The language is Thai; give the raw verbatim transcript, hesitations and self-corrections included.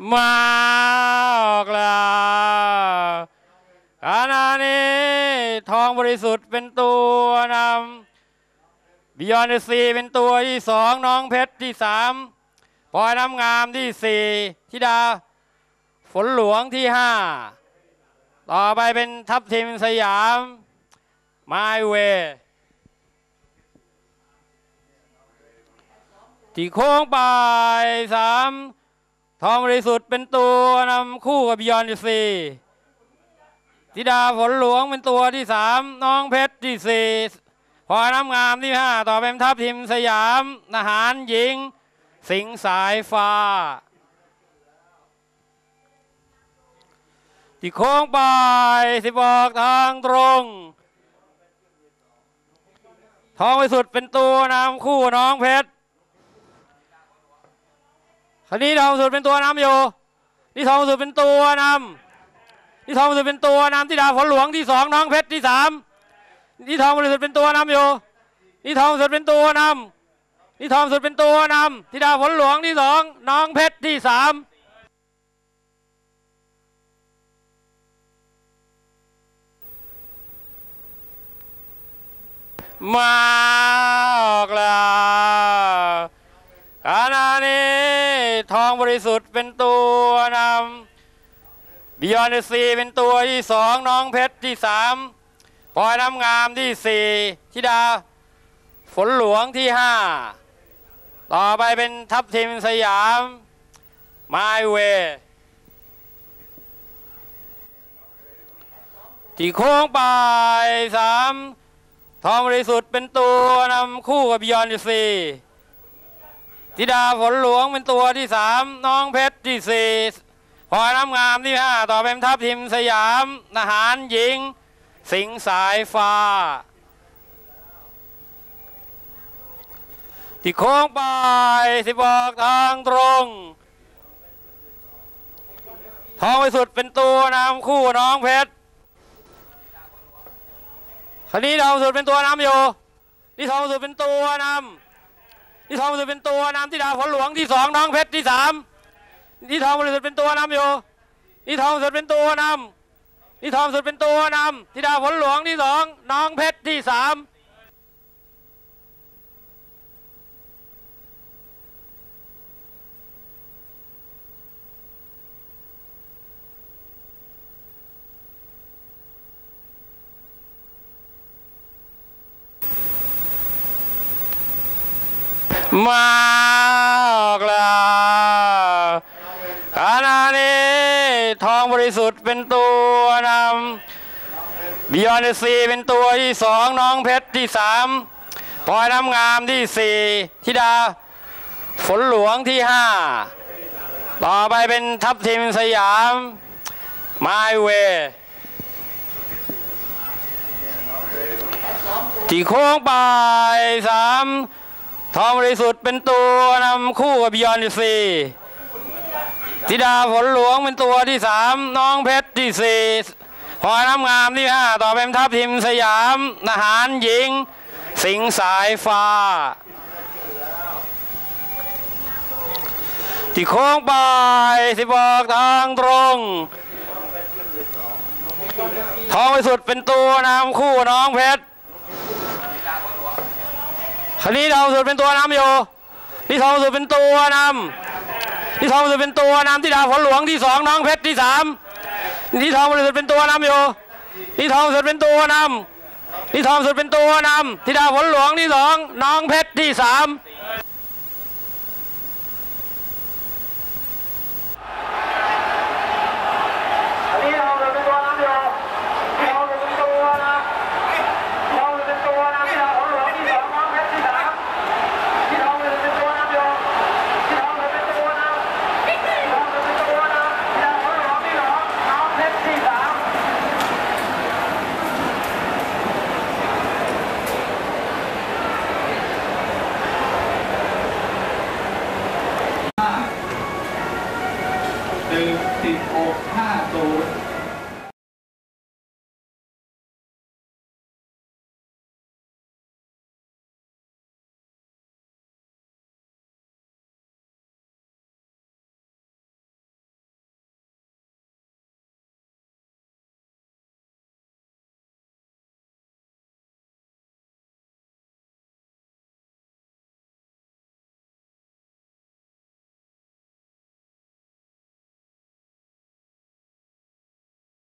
มาออกแล้วขณะนี้ทองบริสุทธิ์เป็นตัวนำบิยอนเดซีเป็นตัวที่สองน้องเพชรที่สามพลอยน้ำงามที่สี่ธิดาฝนหลวงที่ห้าต่อไปเป็นทัพทีมสยามไมเวที่โค้งปลายสามทองบริสุทธิ์เป็นตัวนำคู่กับบิยอนเดซีธิดาฝนหลวงเป็นตัวที่สามน้องเพชรที่สี่พลอยน้ำงามที่ห้าต่อเป็นทัพทีมสยามทหารหญิงสิงห์สายฟ้าที่โค้งปลายสิบออกทางตรงทองบริสุทธิ์เป็นตัวนำคู่น้องเพชรคันนี้ทองบริสุทธิ์เป็นตัวนำอยู่นี่ทองบริสุทธิ์เป็นตัวนำนี่ทองบริสุทธิ์เป็นตัวนำธิดาฝนหลวงที่สองน้องเพชรที่สามนี่ทองบริสุทธิ์เป็นตัวนำอยู่นี่ทองบริสุทธิ์เป็นตัวนำนี่ทองบริสุทธิ์เป็นตัวนำธิดาฝนหลวงที่สองน้องเพชรที่สามมาออกแล้วขณะนี้ทองบริสุทธิ์เป็นตัวนำบิยอนเดซีเป็นตัวที่สองน้องเพชรที่สามพลอยน้ำงามที่สี่ธิดาฝนหลวงที่ห้าต่อไปเป็นทัพทีมสยามไมเวที่โค้งปลายสามทองบริสุทธิ์เป็นตัวนำคู่กับบิยอนเดซีธิดาฝนหลวงเป็นตัวที่สามน้องเพชรที่สี่พลอยน้ำงามที่ห้าต่อเป็นทัพทีมสยามทหารหญิงสิงห์สายฟ้าที่โค้งปลายสิบออกทางตรงทองบริสุทธิ์เป็นตัวนำคู่น้องเพชรคันนี้ทองบริสุทธิ์เป็นตัวนำอยู่นี่ทองบริสุทธิ์เป็นตัวนำนี่ทองบริสุทธิ์เป็นตัวนำธิดาฝนหลวงที่สองน้องเพชรที่สามนี่ทองบริสุทธิ์เป็นตัวนำอยู่นี่ทองบริสุทธิ์เป็นตัวนำนี่ทองบริสุทธิ์เป็นตัวนำธิดาฝนหลวงที่สองน้องเพชรที่สามมาออกแล้วขณะนี้ทองบริสุทธิ์เป็นตัวนำบิยอนเดซีเป็นตัวที่สองน้องเพชรที่สามพลอยน้ำงามที่สี่ธิดาฝนหลวงที่ห้าต่อไปเป็นทัพทีมสยามไมเวที่โค้งปลายสามทองบริสุทธิ์เป็นตัวนำคู่กับบิยอนเดซีธิดาฝนหลวงเป็นตัวที่สามน้องเพชรที่สี่พลอยน้ำงามที่ห้าต่อเป็นทัพทีมสยามทหารหญิงสิงห์สายฟ้าที่โค้งปลายสิบออกทางตรงทองบริสุทธิ์เป็นตัวนำคู่น้องเพชรคันนี้ทองบริสุทธิ์เป็นตัวนำอยู่นี่ทองบริสุทธิ์เป็นตัวนำนี่ทองบริสุทธิ์เป็นตัวนำธิดาฝนหลวงที่สองน้องเพชรที่สามนี่ทองบริสุทธิ์เป็นตัวนำอยู่นี่ทองบริสุทธิ์เป็นตัวนำนี่ทองบริสุทธิ์เป็นตัวนำธิดาฝนหลวงที่สองน้องเพชรที่สามหนึ่งสิบหกห้าศูนย์